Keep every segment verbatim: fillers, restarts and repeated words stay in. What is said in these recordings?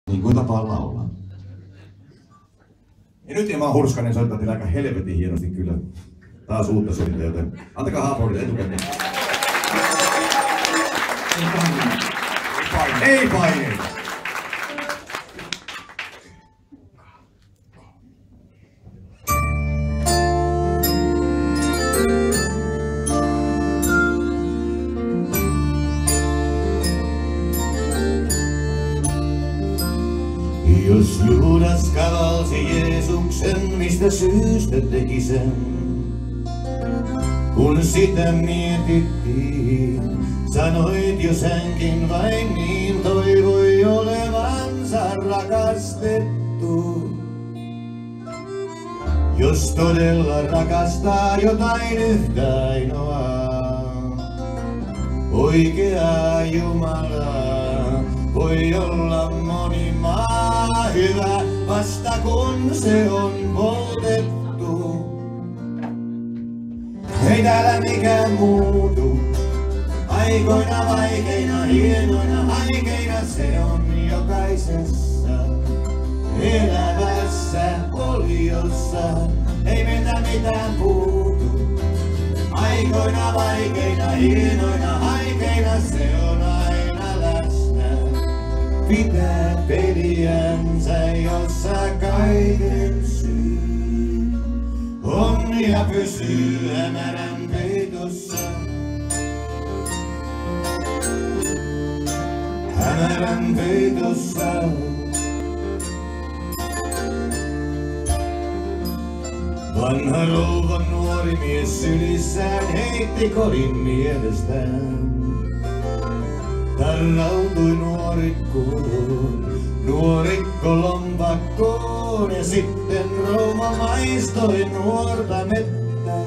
Niin kuin tapaan laulaa. Ja nyt Emma Hurskanen soittaa teille aika helvetin hienosti kyllä. Taas uutta soittaa, joten antakaa Haapordille etukäteen. Ei paineita. Jos Juudas kavalsi Jeesuksen, mistä syystä teki sen? Kun sitä mietittiin, sanoit jos hänkin vain niin toivoi olevansa rakastettu. Jos todella rakastaa jotain yhtä ainoaa, oikeaa Jumalaa, voi olla moni maa hyvä vasta kun se on poltettu. Ei täällä mikään muutu, aikoina vaikeina, hienoina aikeina se on jokaisessa elävässä oliossa. Ei meiltä mitään puutu, aikoina vaikeina, hienoina aikeina se on aina läsnä. Pitää peliänsä, jossa kaiken syy on ja pysyy hämärän peitossa. Hämärän peitossa. Vanha rouva nuori mies sylissään heitti kodin mielestään. Tarrautui nuorikkoon, nuorikko lompakkoon ja sitten rouva maistoi nuorta mettä.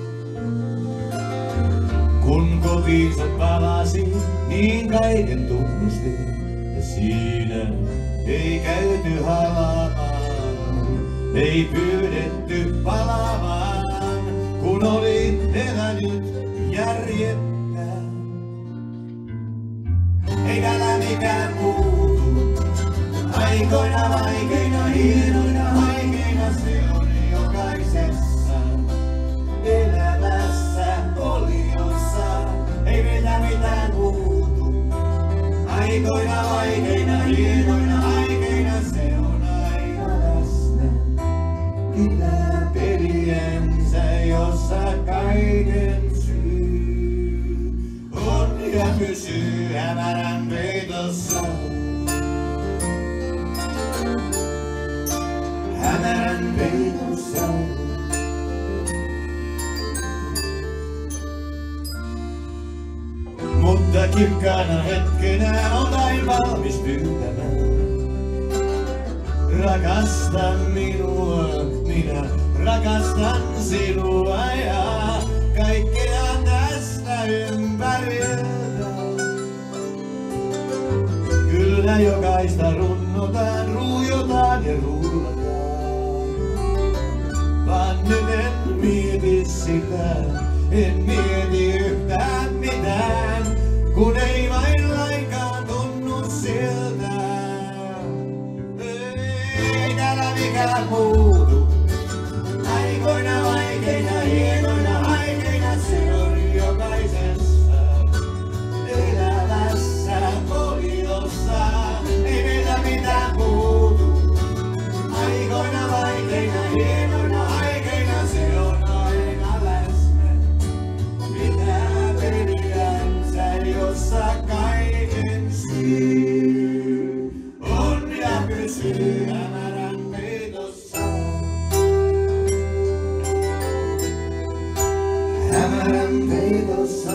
Kun kotiinsa palasi, niin kaiken tunnusti ja siinä ei käyty halaamaan, ei pyydetty palaamaan, kun oli elänyt järjettä. Ei täällä mikään muutu, aikoina vaikeina, hienoina aikeina se on jokaisessa elävässä oliossa. Ei meiltä mitään muutu, aikoina vaikeina, hienoina aikeina se on aina läsnä. Pitää peliänsä, jossa kaiken syy on ja pysyy hämärän peitossa. Hämärän peitossa. Mutta kirkkaana hetkenä on vain valmis pyytämään. Rakasta minua, minä rakastan sinua ja kaikkea tästä ympäriltä. Kyllä jokaista runnotaan, ruujotaan ja rullataan. Vaan nyt en mieti sitä, en mieti yhtään mitään, kun ei vain lainkaan tunnu siltä. Ei täällä mikään muutu, aikoina vaikeina, hienoina aikeina se on jokaisessa elävässä oliossa. Ei meiltä mitään puutu, aikoina vaikeina, hienoina aikeina se on aina läsnä. Pitää peliänsä, jossa kaiken syy on ja pysyy hämärän peitossa. Hämärän peitossa.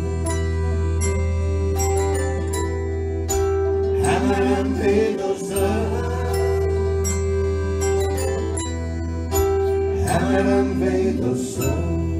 Hämärän peitossa. Hämärän peitossa.